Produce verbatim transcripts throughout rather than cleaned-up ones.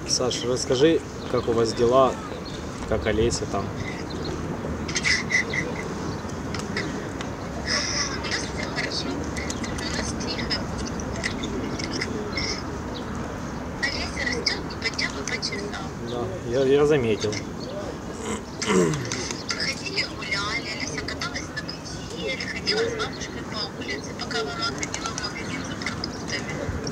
Саш, расскажи, как у вас дела, как Олеся там? Да, я, я заметил. Ходили гуляли, Олеся каталась на качеле, ходила с бабушкой по улице, пока мама ходила в магазин за продуктами.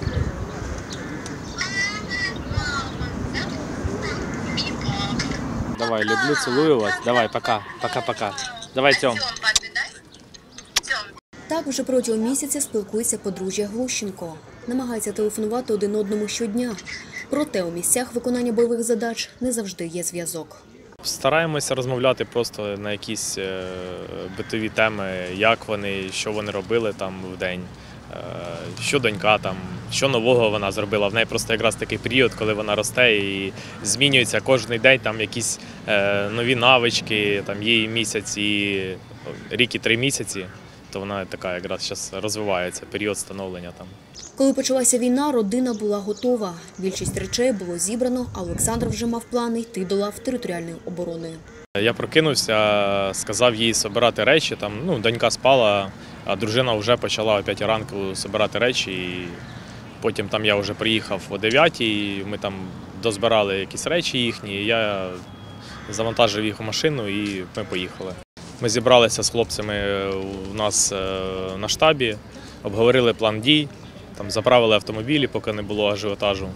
Мама, да? И папа. Давай, люблю, целую вас. Давай, пока, пока-пока. Давай, Тём. Тём, папе, дай? Тём. Так вже протягом місяця спілкується подружжя Глущенко. Намагається телефонувати один одному щодня. Проте у місцях виконання бойових задач не завжди є зв'язок. Стараємося розмовляти просто на якісь битові теми, як вони, що вони робили там в день, що донька там, що нового вона зробила. В неї просто якраз такий період, коли вона росте і змінюється кожен день, там якісь нові навички, там їй місяць і рік і три місяці, то вона така якраз зараз розвивається, період становлення там. Коли почалася війна, родина була готова. Більшість речей було зібрано, а Олександр вже мав плани йти до лав територіальної оборони. Я прокинувся, сказав їй збирати речі, там, ну, донька спала, а дружина вже почала о п'ятій ранку збирати речі. І потім там я вже приїхав о дев'ятій, ми там дозбирали якісь речі їхні, і я завантажив їх у машину і ми поїхали. Ми зібралися з хлопцями у нас на штабі, обговорили план дій, там заправили автомобілі, поки не було ажіотажу.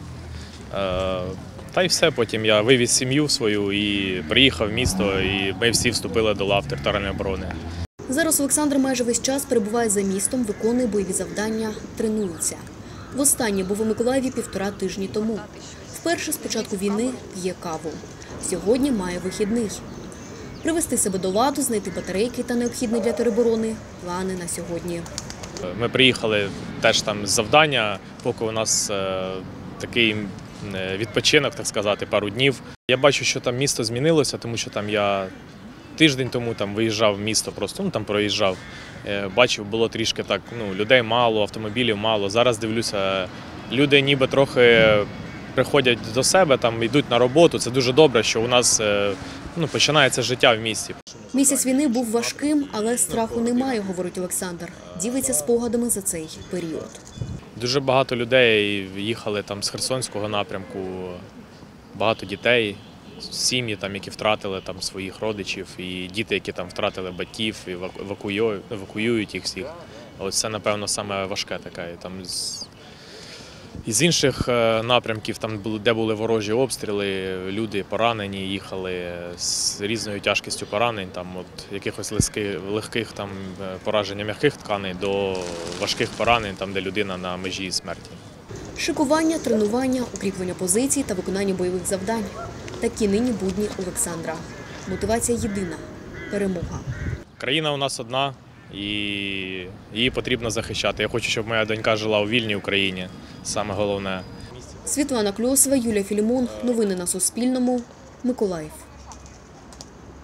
Та й все, потім я вивіз сім'ю свою і приїхав в місто, і ми всі вступили до лав територіальної оборони. Зараз Олександр майже весь час перебуває за містом, виконує бойові завдання, тренується. Востаннє був у Миколаєві півтора тижні тому. Вперше з початку війни п'є каву. Сьогодні має вихідний. Привести себе до ладу, знайти батарейки та необхідне для тероборони – плани на сьогодні. Ми приїхали теж там з завдання, поки у нас такий відпочинок, так сказати, пару днів. Я бачу, що там місто змінилося, тому що там я тиждень тому там виїжджав в місто, просто ну, там проїжджав. Бачив, було трішки так, ну, людей мало, автомобілів мало. Зараз дивлюся, люди ніби трохи приходять до себе, там йдуть на роботу. Це дуже добре, що у нас ну, починається життя в місті. Місяць війни був важким, але страху немає, говорить Олександр. Ділиться спогадами за цей період. Дуже багато людей їхали там з Херсонського напрямку, багато дітей, сім'ї, там, які втратили там своїх родичів, і діти, які там втратили батьків, і евакуюють, евакуюють їх всіх. Ось це, напевно, саме важке таке. Там з... Із інших напрямків, там, де були ворожі обстріли, люди поранені, їхали з різною тяжкістю поранень, там, від якихось легких, легких там, пораження м'яких тканей до важких поранень, там, де людина на межі смерті. Шикування, тренування, укріплення позицій та виконання бойових завдань. Такі нині будні Олександра. Мотивація єдина – перемога. Країна у нас одна, і її потрібно захищати. Я хочу, щоб моя донька жила у вільній Україні, саме головне. Світлана Кльосова, Юлія Філімон. Новини на Суспільному. Миколаїв.